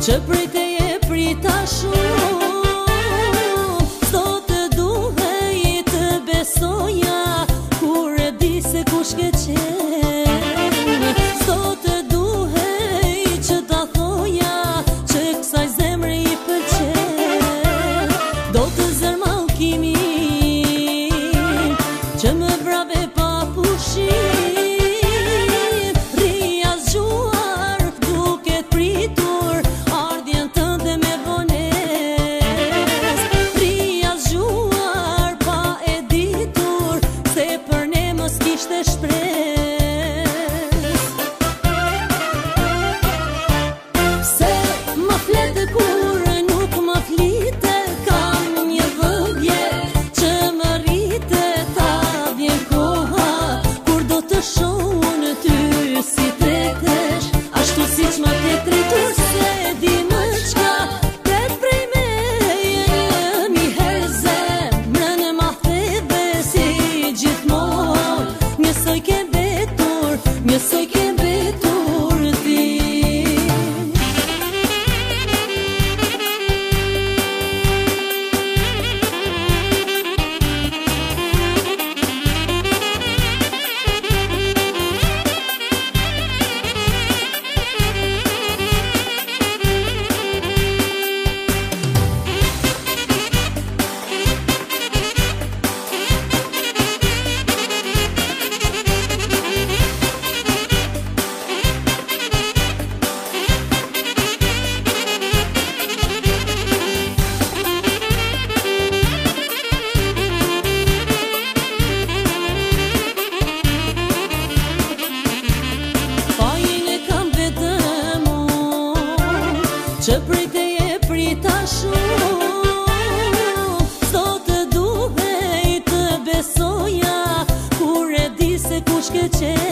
që prej teje prita shumë, sot të duhej të besoja, kur e di se kush ke qenë. Sot të duhej që ta thoja, që kësaj zemre i pëlqen. Do të zër mallkimin, që më vrave pa pushim, rria zgjuar duke pritur ardhjen tënde me vonesë. Rria zgjuar pa e ditur se për ne mos kishte shpresë. Se më flete kur nuk më flite, kam një vëdje që më rrite. Ta vjen koha kur do të shoh në ty si tretesh, ashtu siç më ke tretur, se di më çka pret prej meje. Një herë zemrën e ma theve si gjithmonë, njësoj ke mbetur, njësoj ke mbetur ti. Që prej teje prita shumë, sot të duhej të besoja, kur e di se kush ke qenë.